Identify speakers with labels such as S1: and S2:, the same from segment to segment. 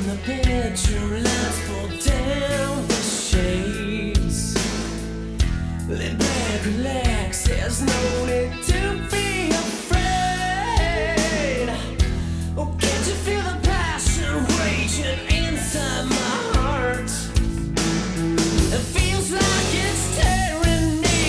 S1: the bedroom lights pull down the shades. Lay back, relax, there's no need to be afraid. Oh, can't you feel the passion raging inside my heart? It feels like it's tearing me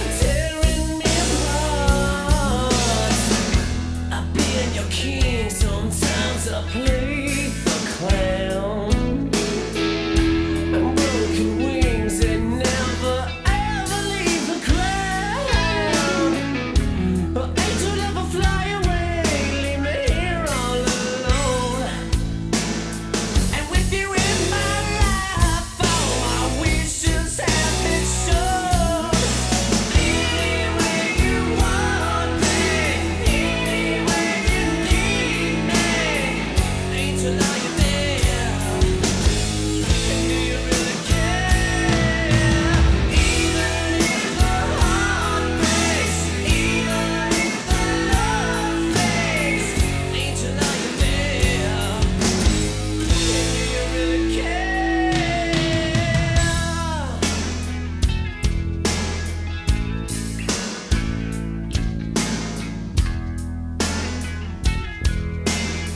S1: apart. I've been your king, sometimes I play the clown. And broken wings, they never ever leave the ground. But angel never fly away, leave me here all alone. And with you in my life, all my wishes have been shown. Anywhere you want me, anywhere you need me, angel, are you there? And do you really care? Even if the heart breaks, even if the love fades, angel, are you there? And do you really care?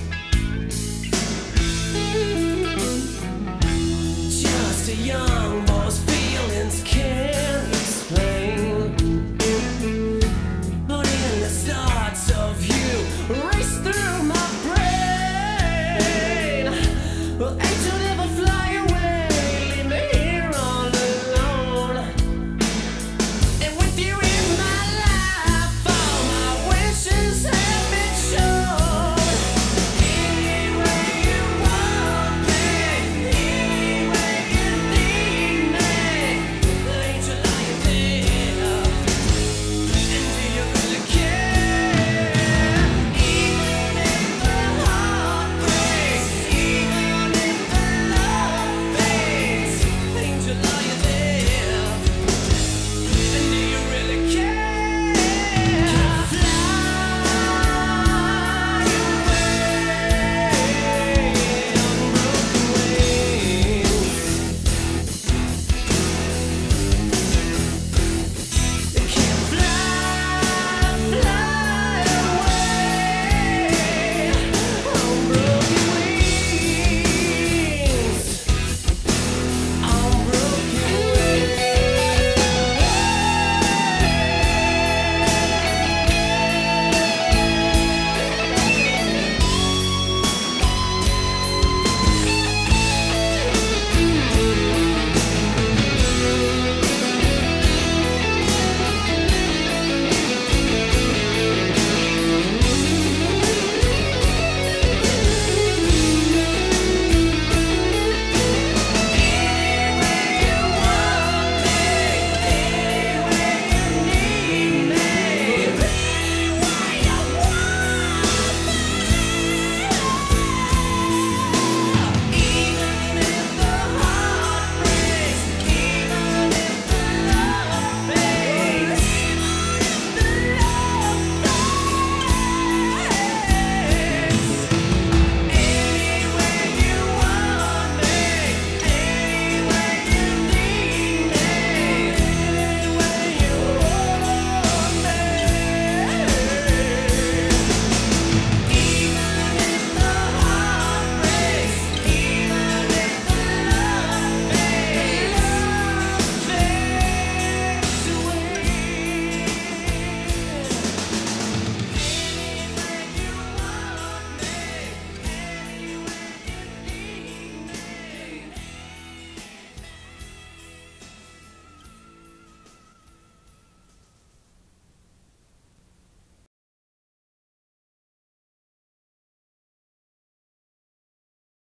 S1: Just a young boy